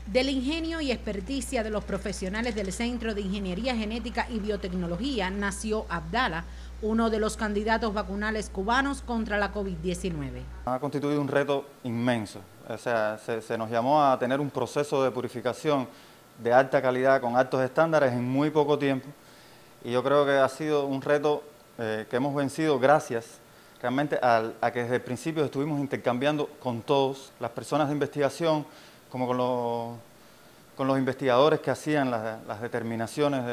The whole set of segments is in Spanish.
Del ingenio y experticia de los profesionales del Centro de Ingeniería Genética y Biotecnología nació Abdala, uno de los candidatos vacunales cubanos contra la COVID-19. Ha constituido un reto inmenso, o sea, se nos llamó a tener un proceso de purificación de alta calidad con altos estándares en muy poco tiempo, y yo creo que ha sido un reto que hemos vencido gracias realmente a que desde el principio estuvimos intercambiando con todos, las personas de investigación, como con los investigadores que hacían las determinaciones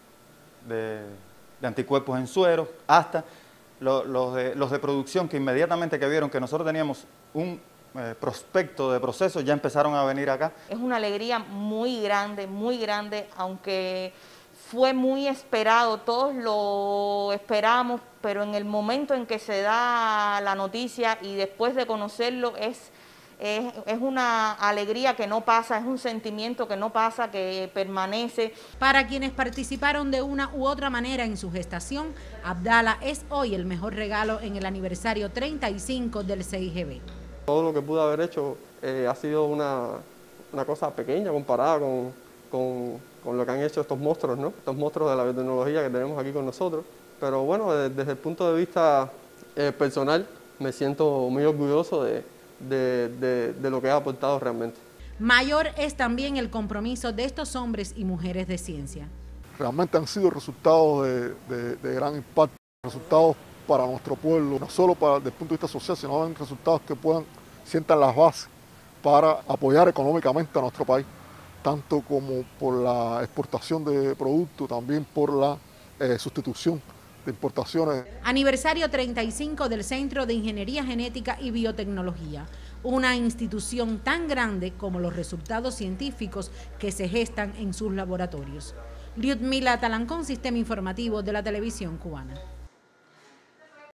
de anticuerpos en suero, hasta los de producción, que inmediatamente que vieron que nosotros teníamos un prospecto de proceso, ya empezaron a venir acá. Es una alegría muy grande, aunque fue muy esperado, todos lo esperamos, pero en el momento en que se da la noticia y después de conocerlo es una alegría que no pasa, es un sentimiento que no pasa, que permanece. Para quienes participaron de una u otra manera en su gestación, Abdala es hoy el mejor regalo en el aniversario 35 del CIGB. Todo lo que pude haber hecho ha sido una cosa pequeña comparada con lo que han hecho estos monstruos, ¿no? Estos monstruos de la biotecnología que tenemos aquí con nosotros. Pero bueno, desde el punto de vista personal, me siento muy orgulloso de lo que ha aportado realmente. Mayor es también el compromiso de estos hombres y mujeres de ciencia. Realmente han sido resultados de gran impacto, resultados para nuestro pueblo, no solo desde el punto de vista social, sino en resultados que sientan las bases para apoyar económicamente a nuestro país, tanto como por la exportación de productos, también por la sustitución de importaciones. Aniversario 35 del Centro de Ingeniería Genética y Biotecnología, una institución tan grande como los resultados científicos que se gestan en sus laboratorios. Liudmila Talancón, Sistema Informativo de la Televisión Cubana.